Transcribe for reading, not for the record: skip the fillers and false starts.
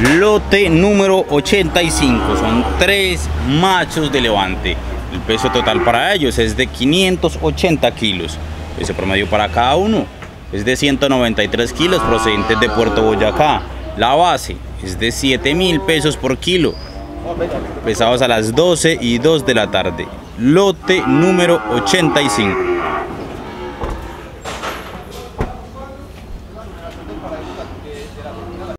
Lote número 85, son 3 machos de levante. El peso total para ellos es de 580 kilos. Peso promedio para cada uno es de 193 kilos procedentes de Puerto Boyacá. La base es de 7.000 pesos por kilo. Pesados a las 12:02 de la tarde. Lote número 85.